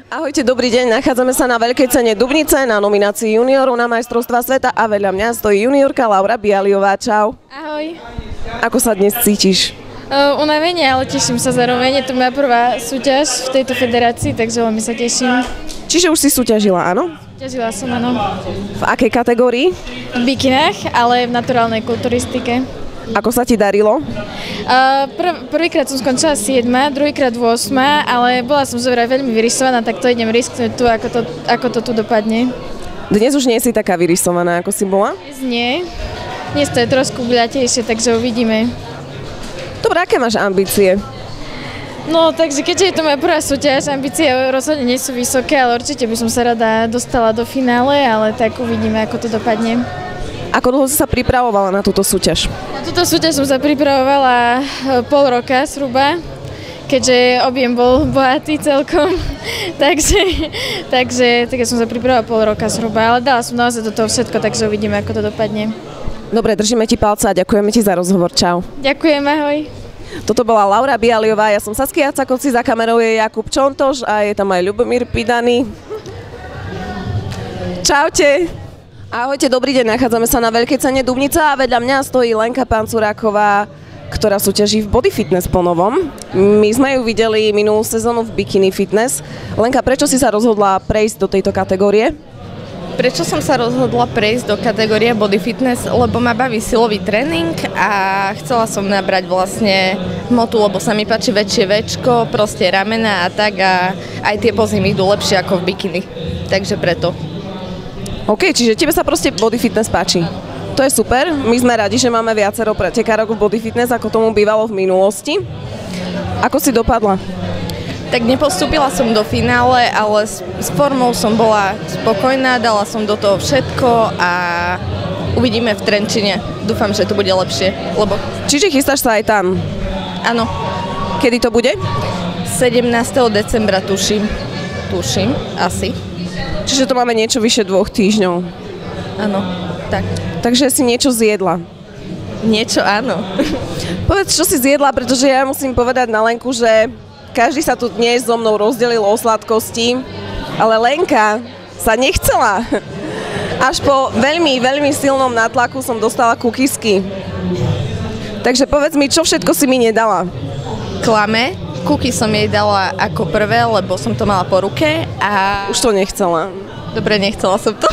Ahojte, dobrý deň. Nachádzame sa na veľkej cene Dubnice na nominácii juniorov na majstrovstvá sveta a vedľa mňa stojí juniorka Laura Bialiová. Čau. Ahoj. Ako sa dnes cítiš? Unavene, ale teším sa zároveň. Je to moja prvá súťaž v tejto federácii, takže veľmi sa teším. Čiže už si súťažila, áno? Súťažila som, áno. V akej kategórii? V bikinách, ale v naturálnej kulturistike. Ako sa ti darilo? Prvýkrát som skončila 7, druhýkrát 8, ale bola som zovraj veľmi vyrysovaná, tak to idem risknúť tu, ako to tu dopadne. Dnes už nie si taká vyrysovaná, ako si bola? Dnes nie. Dnes to je trošku guľatejšie, takže uvidíme. Dobre, aké máš ambície? No, takže keďže je to moja prvá súťaž, ambície rozhodne nie sú vysoké, ale určite by som sa rada dostala do finále, ale tak uvidíme, ako to dopadne. Ako dlho si sa pripravovala na túto súťaž? Na túto súťaž som sa pripravovala pol roka zhruba, keďže objem bol bohatý celkom, takže som sa pripravovala pol roka zhruba, ale dala som naozaj do toho všetko, takže uvidíme, ako to dopadne. Dobre, držíme ti palce a ďakujeme ti za rozhovor. Čau. Ďakujem, ahoj. Toto bola Laura Bialiová, ja som Saskia Cakovci, za kamerou je Jakub Čontoš a je tam aj Ľubomír Pidaný. Čaute. Ahojte, dobrý deň, nachádzame sa na veľkej cene Dubnica a vedľa mňa stojí Lenka Pancuráková, ktorá súťaží v body fitness po novom. My sme ju videli minulú sezónu v bikini fitness. Lenka, prečo si sa rozhodla prejsť do tejto kategórie? Prečo som sa rozhodla prejsť do kategórie body fitness? Lebo ma baví silový tréning a chcela som nabrať vlastne hmotu, lebo sa mi páči väčšie väčko, proste ramena a tak a aj tie pozy mi idú lepšie ako v bikini. Takže preto. OK, čiže tebe sa proste body fitness páči. To je super, my sme radi, že máme viacero pretekárok v body fitness, ako tomu bývalo v minulosti. Ako si dopadla? Tak nepostúpila som do finále, ale s formou som bola spokojná, dala som do toho všetko a uvidíme v Trenčine. Dúfam, že to bude lepšie, lebo... Čiže chystáš sa aj tam? Áno. Kedy to bude? 17. decembra tuším, asi. Čiže to máme niečo vyše 2 týždňov. Áno, tak. Takže si niečo zjedla. Niečo áno. Povedz, čo si zjedla, pretože ja musím povedať na Lenku, že každý sa tu dnes so mnou rozdelil o sladkosti, ale Lenka sa nechcela. Až po veľmi, veľmi silnom nátlaku som dostala kukisky. Takže povedz mi, čo všetko si mi nedala? Klame. Kuky som jej dala ako prvé, lebo som to mala po ruke a... Už to nechcela. Dobre, nechcela som to.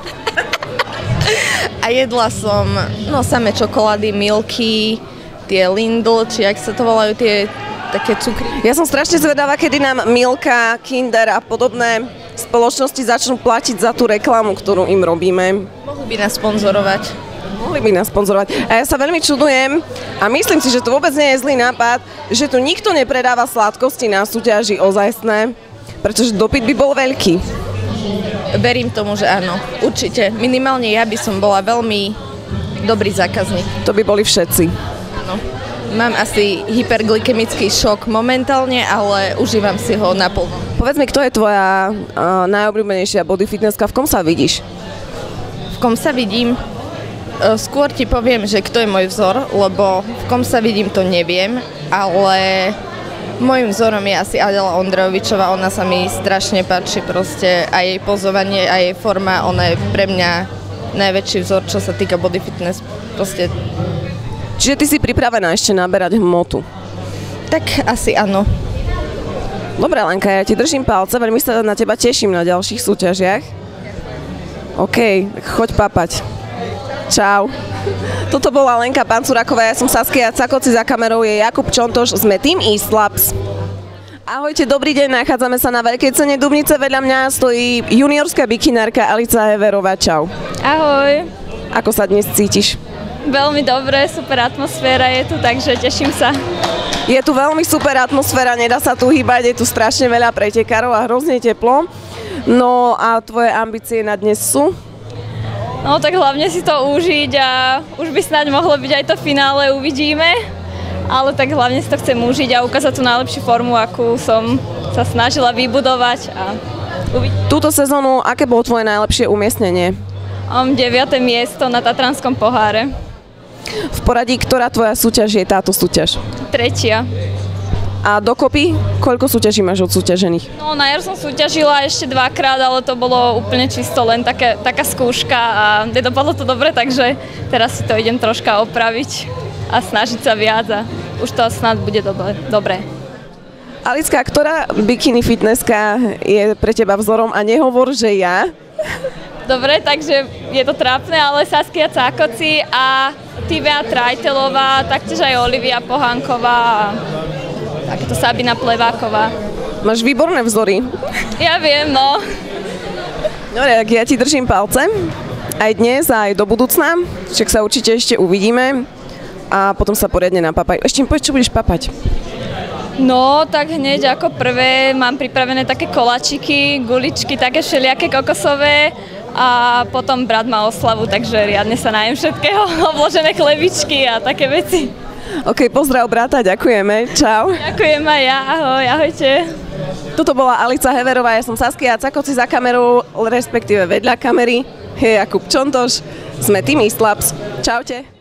A jedla som, samé čokolády, milky, tie Lindl, či jak sa to volajú, tie také cukry. Ja som strašne zvedavá, kedy nám Milka, Kinder a podobné spoločnosti začnú platiť za tú reklamu, ktorú im robíme. Mohli by nás sponzorovať. Mohli by nás sponzorovať. A ja sa veľmi čudujem a myslím si, že to vôbec nie je zlý nápad, že tu nikto nepredáva sladkosti na súťaži ozajstné, pretože dopyt by bol veľký. Verím tomu, že áno. Určite. Minimálne ja by som bola veľmi dobrý zákazník. To by boli všetci. Áno. Mám asi hyperglykemický šok momentálne, ale užívam si ho naplno. Povedz mi, kto je tvoja najobľúbenejšia body fitnesska, v kom sa vidíš? V kom sa vidím? Skôr ti poviem, že kto je môj vzor, lebo v kom sa vidím, to neviem, ale môjim vzorom je asi Adela Ondrejovičová, ona sa mi strašne páči proste a jej pozovanie a jej forma, ona je pre mňa najväčší vzor, čo sa týka body fitness, proste. Čiže ty si pripravená ešte naberať hmotu? Tak asi áno. Dobre, Lenka, ja ti držím palce, veľmi sa na teba teším na ďalších súťažiach. OK, choď papať. Čau. Toto bola Lenka Pancuráková, ja som Saskia Cakovci, za kamerou je Jakub Čontoš, sme Team East Labs. Ahojte, dobrý deň, nachádzame sa na veľkej cene Dubnice, vedľa mňa stojí juniorská bikinárka Alica Heverová. Čau. Ahoj. Ako sa dnes cítiš? Veľmi dobre, super atmosféra je tu, takže teším sa. Je tu veľmi super atmosféra, nedá sa tu hýbať, je tu strašne veľa pretekárov a hrozne teplo. No a tvoje ambície na dnes sú? No tak hlavne si to užiť a už by snáď mohlo byť aj to finále, uvidíme. Ale tak hlavne si to chcem užiť a ukázať tú najlepšiu formu, akú som sa snažila vybudovať a uvidíme. Túto sezónu, aké bolo tvoje najlepšie umiestnenie? 9. miesto na Tatranskom poháre. V poradí, ktorá tvoja súťaž je táto súťaž? 3. A dokopy, koľko súťaží máš odsúťažených? No na jar som súťažila ešte 2-krát, ale to bolo úplne čisto len taká skúška a nedopadlo to dobre, takže teraz si to idem troška opraviť a snažiť sa viac a už to snad bude dobre. Alicka, ktorá bikini fitnesska je pre teba vzorom a nehovor, že ja? Dobre, takže je to trápne, ale Saskia Cákoci a Tivea Trajtelová, taktiež aj Olivia Pohánková a takéto Sabina Pleváková. Máš výborné vzory. Ja viem, no. Dobre, tak ja ti držím palce. Aj dnes, aj do budúcna. Však sa určite ešte uvidíme. A potom sa poriadne napapaj. Ešte mi povedz, čo budeš papať. No, tak hneď ako prvé mám pripravené také koláčiky, guličky, také všelijaké kokosové a potom brat má oslavu, takže riadne sa najem všetkého, obložené chlebičky a také veci. OK, pozdrav brata, ďakujeme. Čau. Ďakujem aj ja, ahoj, ahojte. Toto bola Alica Heverová, ja som Saskia Cákoci za kamerou, respektíve vedľa kamery. Je Jakub Čontoš, sme Team East Labs. Čaute.